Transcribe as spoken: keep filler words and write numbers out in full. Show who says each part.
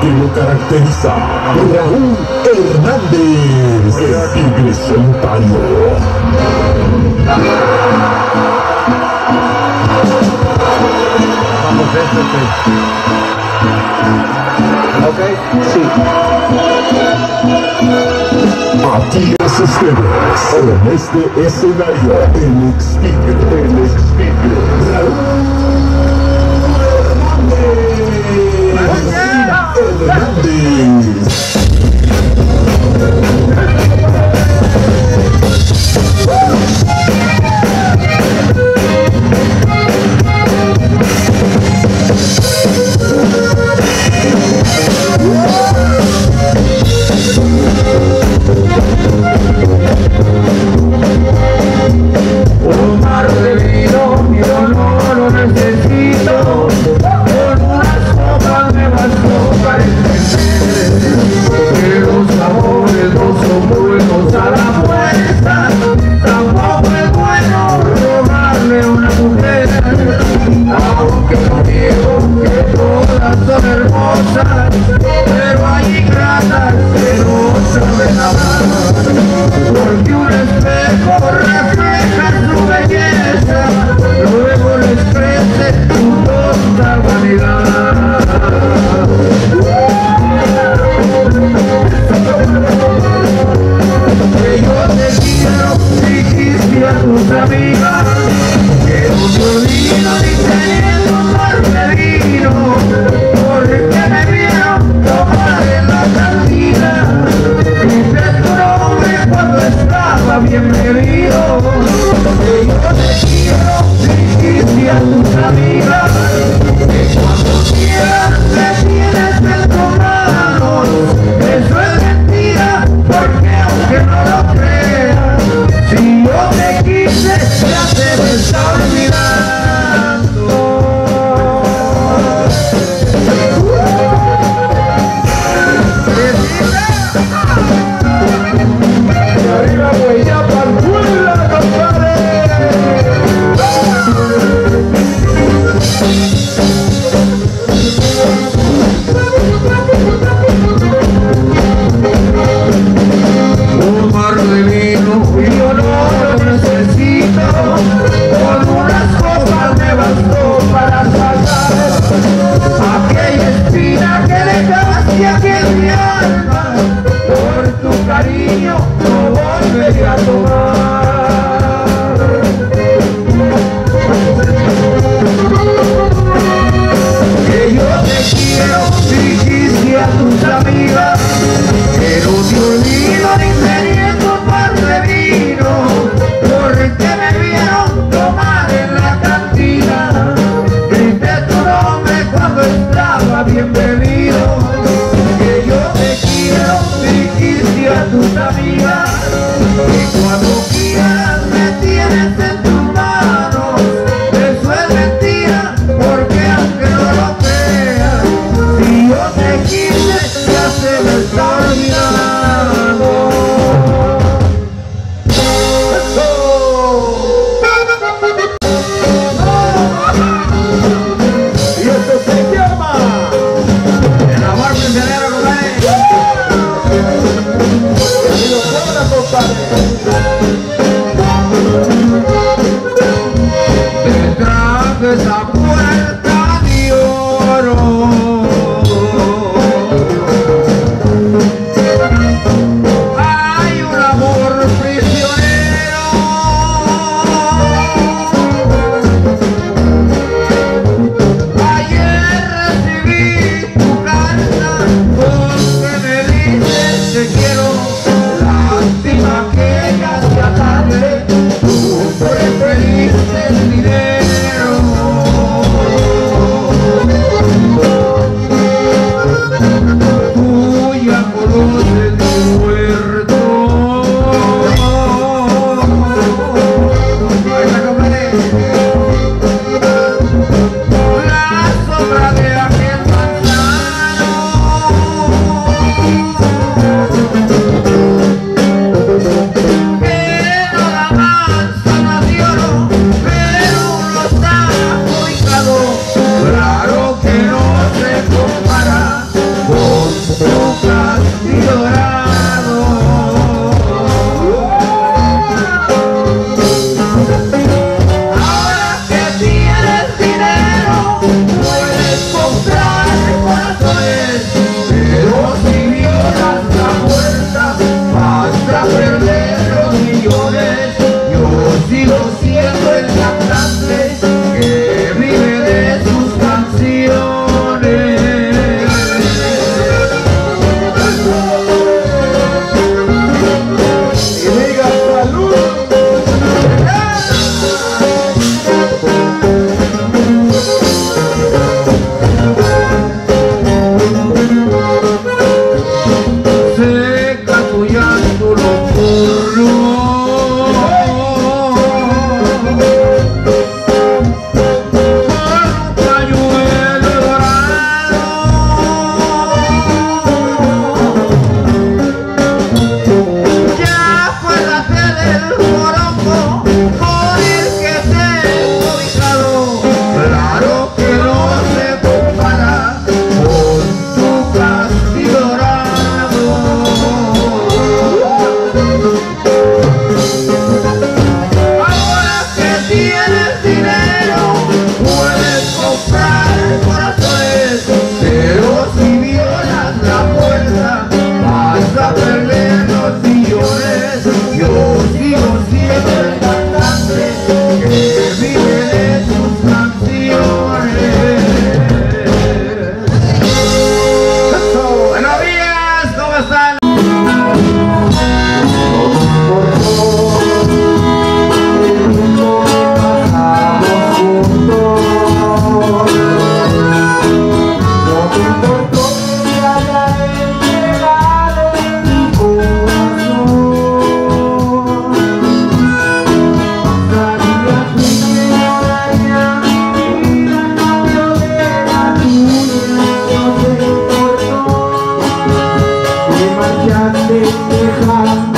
Speaker 1: que lo caracteriza. Raúl Hernández, el Tigre Solitario.
Speaker 2: Vamos a este, ok, sí.
Speaker 1: Aquí es ustedes, en este escenario, el ex Tigre, el ex Tigre, Raúl Hernández.
Speaker 3: Un mar de vino, yo no lo necesito, con unas copas me bastó para entender que los sabores no son buenos a la fuerza, tampoco es bueno robarle a una mujer, aunque no digo que todas son hermosas, pero hay ingratas que no saben amar, porque un espejo refleja su belleza, luego les crece tu tonta vanidad. Que yo te quiero, dijiste a tus amigas, que no te olvido ni teniendo un mar de vino, porque me vieron tomar en la cantina, dice tu nombre cuando estaba bien bebido. Que yo te quiero, dijiste a tus amigas, que cuando quieras me tienes en tus manos, eso es mentira, porque aunque no lo creas, si yo te quise, ya se me está olvidando. Y arriba voy ya para el culo, compadre. Un mar de vino y yo no lo necesito, con unas copas me bastó para sacar aquella espina que dejaste aquí en mi alma. Por tu cariño no volveré a tomar. Que yo te quiero, dijiste a tus amigas, que no te olvido ni teniendo un par de vino, porque me vieron tomar en la cantina, grité tu nombre cuando estaba bien bebido. Que yo te quiero, dijiste a tus amigas, que cuando quieras me tienes en tus manos, eso es mentira, porque aunque no lo creas, si yo te quise, ya se me está olvidando.
Speaker 2: Y esto se llama
Speaker 3: El amor prisionero, compadre.
Speaker 2: y lo cobra, compadre.
Speaker 3: Detrás de esa puerta de oro hay un amor prisionero. Ayer recibí tu carta donde me dices te quiero, lástima que ya alma